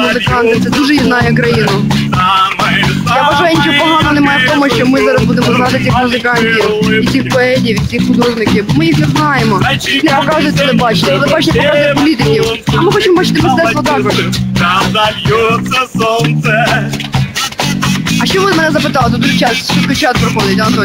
музиканти. Це дуже єднає країну. Я вважаю, нічого поганого немає в тому, що ми зараз будемо знати цих музикантів, і цих поетів, і цих художників. Бо ми їх не знаємо. Їх не показують телебачення. Телебачення показує політиків. А ми хочемо бачити мистецтво також. А що ви мене запитали? Тут дуже швидко чат проходить, Анатолій.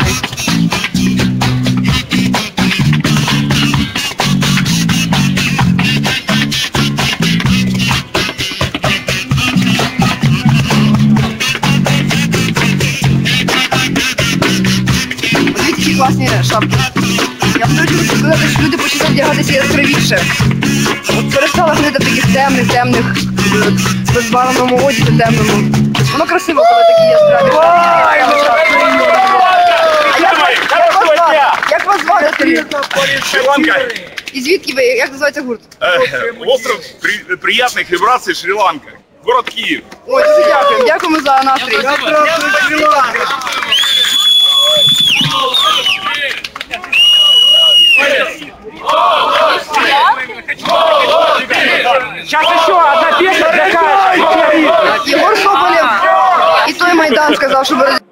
Ці класні шапки. Я хочу сказати, що люди почали вдягатися яскравіше. От перестала ходити в таких темних, безбарвному одязі темному. Воно красиво, коли такі яскраві шапки. Як вас звати, Сергій? Шри-Ланка. І звідки ви? Як називається гурт? Остров приятных вибраций Шри-Ланка. Город Київ. Ой, дуже дякуємо. Дякуємо за настрій. Сейчас еще одна песня такая. Єгор Соболєв і той Майдан сказав, що